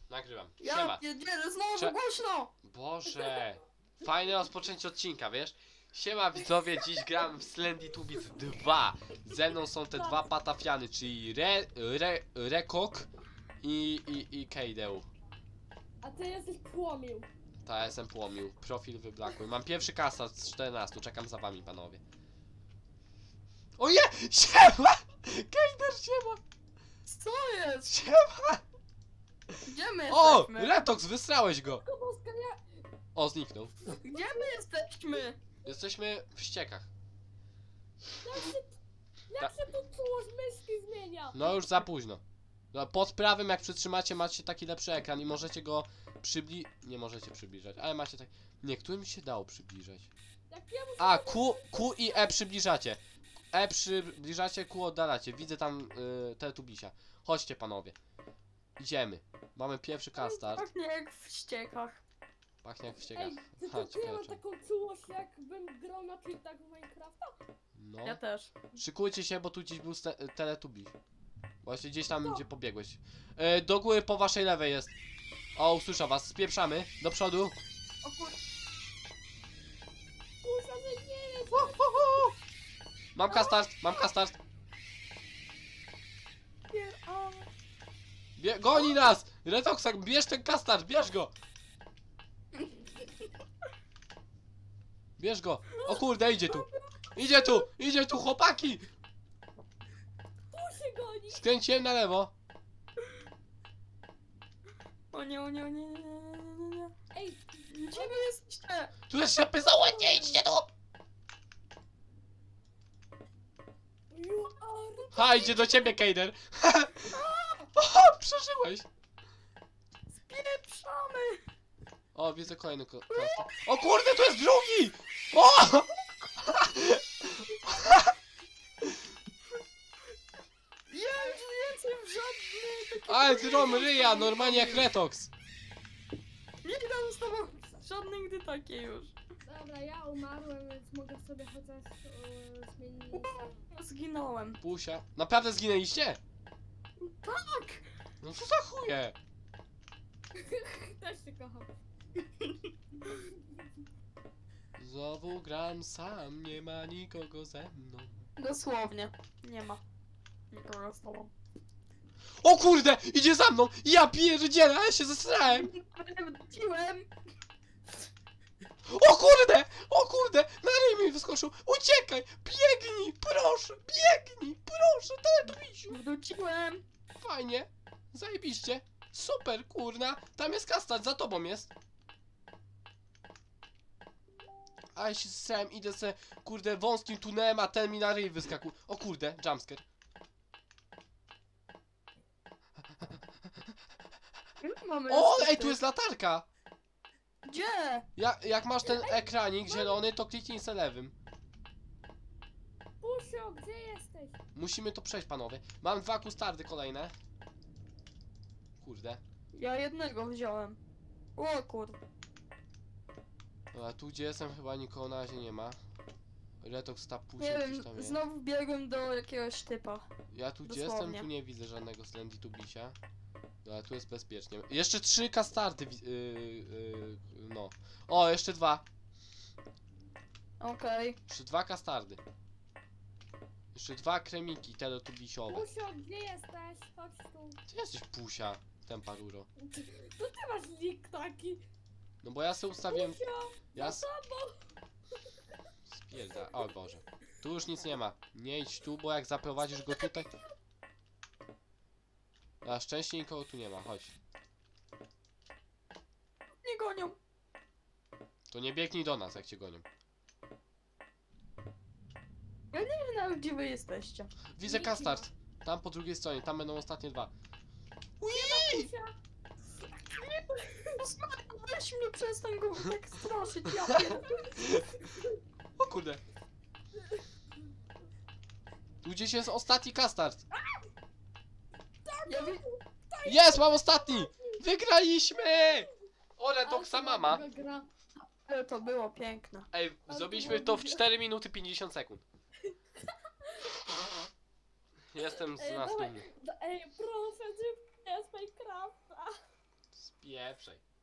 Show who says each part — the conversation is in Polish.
Speaker 1: Nagrywam.
Speaker 2: Ja
Speaker 1: Siema.
Speaker 2: nie, znowu głośno!
Speaker 1: Boże. Fajne rozpoczęcie odcinka, wiesz? Siema widzowie, dziś gram w Slendy Tubic 2. Ze mną są te dwa patafiany, czyli Rekok i Kejdeu.
Speaker 3: A ty jesteś Płomił.
Speaker 1: Ta, jestem Płomił. Profil wyblakły. Mam pierwszy kasa z 14, czekam za wami, panowie. Oje! Siema! Kejder, siema!
Speaker 2: Co jest?
Speaker 1: Siema!
Speaker 2: Gdzie my
Speaker 1: O!
Speaker 2: jesteśmy?
Speaker 1: Retox, wysrałeś go!
Speaker 3: Boska, nie.
Speaker 1: O, zniknął.
Speaker 2: Gdzie my jesteśmy?
Speaker 1: Jesteśmy w ściekach.
Speaker 3: Jak się tu czułość myszki zmienia?
Speaker 1: No już za późno. No, pod prawym jak przytrzymacie macie taki lepszy ekran i możecie go nie możecie przybliżać, ale macie tak... Niektórym się dało przybliżać.
Speaker 3: Jak ja muszę
Speaker 1: A, Q i E przybliżacie. E przybliżacie, Q oddalacie. Widzę tam Teletubisia. Chodźcie panowie. Idziemy. Mamy pierwszy custard.
Speaker 2: Pachnie jak w ściekach.
Speaker 1: Pachnie jak w ściekach.
Speaker 3: Ej, ty
Speaker 1: Ha,
Speaker 3: to ja mam
Speaker 1: ciekawe.
Speaker 3: taką czułość, jakbym grał na cheatach w Minecrafta?
Speaker 1: No.
Speaker 2: Ja też.
Speaker 1: Szykujcie się, bo tu gdzieś był Teletubbies. Właśnie gdzieś tam, gdzie pobiegłeś. Do góry po waszej lewej jest. O, usłyszał was. Spieprzamy. Do przodu.
Speaker 2: O kur...
Speaker 3: Kurwa, że nie jest!
Speaker 1: Mam custard, mam custard. Goni nas! Retoxak, bierz ten custard, bierz go! Bierz go! O kurde, idzie tu! Idzie tu! Idzie tu, chłopaki!
Speaker 3: Tu się goni!
Speaker 1: Skręciłem na lewo.
Speaker 2: O nie, o nie, o nie, nie, nie, nie.
Speaker 3: Ej,
Speaker 2: Gdzie wy jesteście?
Speaker 1: Tu jest ślepy załóż, nie idźcie tu!
Speaker 3: you are...
Speaker 1: Ha, idzie do ciebie, Kejder! O, przeżyłeś!
Speaker 2: Spieprzamy!
Speaker 1: O, widzę kolejny custard. O kurde, tu jest drugi! O!
Speaker 2: Ja już więcej w żadnej takiej...
Speaker 1: Ale ty rom ryja, normalnie jak Retox.
Speaker 2: Nie dam z tobą żadnej gdy takiej już.
Speaker 3: Dobra, ja umarłem, więc mogę sobie chociaż zmienić...
Speaker 2: Zginąłem.
Speaker 1: Pusia. Naprawdę zginęliście?
Speaker 2: Tak!
Speaker 1: No co za chuje?
Speaker 3: Też się kocham.
Speaker 1: Znowu gram sam, nie ma nikogo ze mną.
Speaker 2: Dosłownie. Nie ma. Nikogo z tobą.
Speaker 1: O kurde, idzie za mną! Ja pierdzielę, ja się zesrałem!
Speaker 2: Wróciłem!
Speaker 1: O kurde! O kurde! Na ryj mi wyskoczył! Uciekaj! Biegnij! Proszę! Biegnij! Proszę! Teletubisiu!
Speaker 2: Wróciłem!
Speaker 1: Fajnie! Zajebiście! Super, kurna! Tam jest kastard, za tobą jest! A ja się zesrałem, idę se, kurde, wąskim tunelem, a ten mi na ryj wyskakuje. O kurde, jumpscare.
Speaker 2: Mamy
Speaker 1: O,
Speaker 2: niestety.
Speaker 1: ej, tu jest latarka!
Speaker 2: Gdzie?
Speaker 1: Jak masz ten ekranik zielony, to kliknij se lewym.
Speaker 3: Pusio, gdzie jesteś?
Speaker 1: Musimy to przejść, panowie. Mam dwa kustardy kolejne. Kurde.
Speaker 2: Ja jednego wziąłem. O kurde.
Speaker 1: A tu gdzie jestem chyba nikogo na razie nie ma. Retox
Speaker 2: Nie
Speaker 1: tapusie gdzieś tam
Speaker 2: wiem,
Speaker 1: jest.
Speaker 2: znowu biegłem do jakiegoś typa.
Speaker 1: Ja tu gdzie
Speaker 2: dosłownie.
Speaker 1: jestem, tu nie widzę żadnego Slendy Tubisia. Ale tu jest bezpiecznie. Jeszcze 3 kastardy no. O, jeszcze 2.
Speaker 2: Okej.
Speaker 1: Jeszcze 2 kastardy. Jeszcze 2 kremiki teletubisiowe.
Speaker 3: Pusio, gdzie jesteś? Chodź tu.
Speaker 1: Ty jesteś pusia, tempa ruro.
Speaker 3: To ty masz nick taki.
Speaker 1: No bo ja sobie ustawiłem...
Speaker 3: Pusio,
Speaker 1: Ja
Speaker 3: za tobą.
Speaker 1: Spierda, o Boże. Tu już nic nie ma. Nie idź tu, bo jak zaprowadzisz go tutaj... Na szczęście nikogo tu nie ma, chodź.
Speaker 2: Nie gonią.
Speaker 1: To nie biegnij do nas, jak cię gonią.
Speaker 2: Ja nie wiem nawet gdzie wy jesteście.
Speaker 1: Widzę
Speaker 3: Nie
Speaker 1: kastard. Tam po drugiej stronie, tam będą ostatnie 2.
Speaker 3: Pusia.
Speaker 2: Weź mnie, przestań go tak straszyć, ja pierdolę.
Speaker 1: O kurde. Tu gdzieś jest ostatni kastard.
Speaker 2: Ja wi...
Speaker 1: Jest, mam ostatni! Wygraliśmy! O, Retoxa
Speaker 3: Ale
Speaker 1: mama.
Speaker 3: to gra.
Speaker 2: Ale to było piękne.
Speaker 1: Ej, zrobiliśmy to w 4 minuty 50 sekund. Jestem z nas dumny.
Speaker 3: Ej, proszę, zrób mnie z Minecrafta.
Speaker 1: Pieprzej.